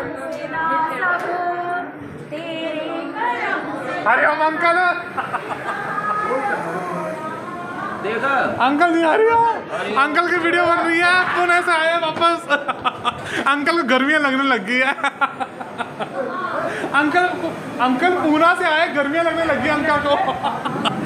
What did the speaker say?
अरे हम अंकल देखा अंकल नहीं आ रही है, अंकल की वीडियो बन रही है, पुणे से आए वापस। अंकल को गर्मियाँ लगने लग गई है। अंकल पुणे से आए, गर्मियाँ लगने लगी अंकल को।